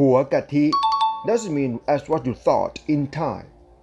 หัวกะทิ doesn't mean as what you thought in Thai.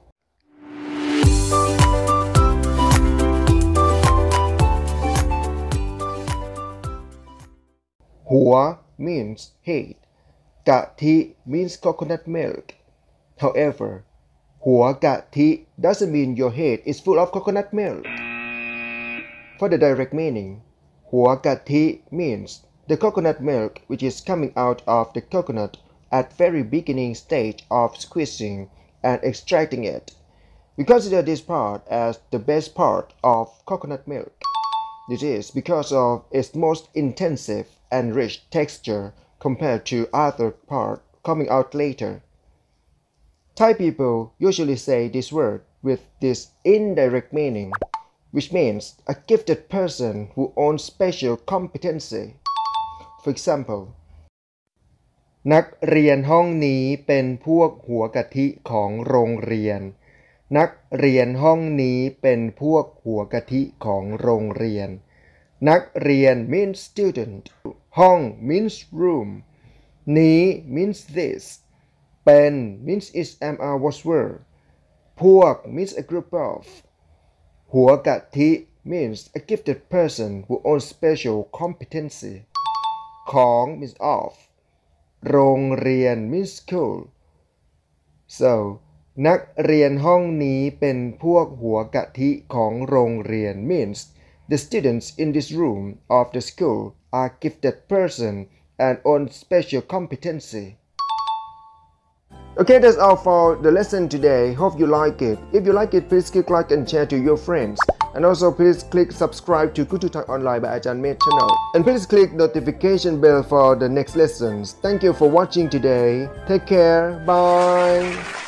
หัว means head. กะทิ means coconut milk. However, หัวกะทิ doesn't mean your head is full of coconut milk. For the direct meaning, หัวกะทิ means the coconut milk which is coming out of the coconut at very beginning stage of squeezing and extracting it. We consider this part as the best part of coconut milk. This is because of its most intensive and rich texture compared to other part coming out later. Thai people usually say this word with this indirect meaning, which means a gifted person who owns special competency. For example, นักเรียนห้องนี้เป็นพวกหัวกะทิของโรงเรียน นักเรียนห้องนี้เป็นพวกหัวกะทิของโรงเรียน นักเรียน means student. ห้อง means room. นี้ means this. เป็น means is MR was were. พวก means a group of. หัวกะทิ means a gifted person who owns special competency. ของ means of. โรงเรียน means school. So, นักเรียนห้องนี้เป็นพวกหัวกะทิของโรงเรียน means the students in this room of the school are gifted person and own special competency. Okay, that's all for the lesson today. Hope you like it. If you like it, please click like and share to your friends. And also please click subscribe to Good to Thai Online by Ajarn channel. And please click notification bell for the next lessons. Thank you for watching today. Take care. Bye.